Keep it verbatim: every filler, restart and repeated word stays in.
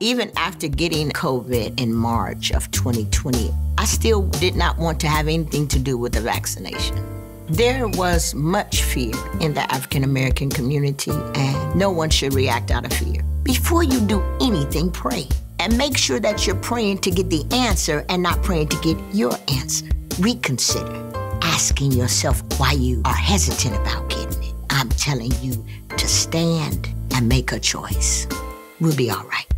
Even after getting COVID in March of twenty twenty, I still did not want to have anything to do with the vaccination. There was much fear in the African American community, and no one should react out of fear. Before you do anything, pray. And make sure that you're praying to get the answer and not praying to get your answer. Reconsider asking yourself why you are hesitant about getting it. I'm telling you to stand and make a choice. We'll be all right.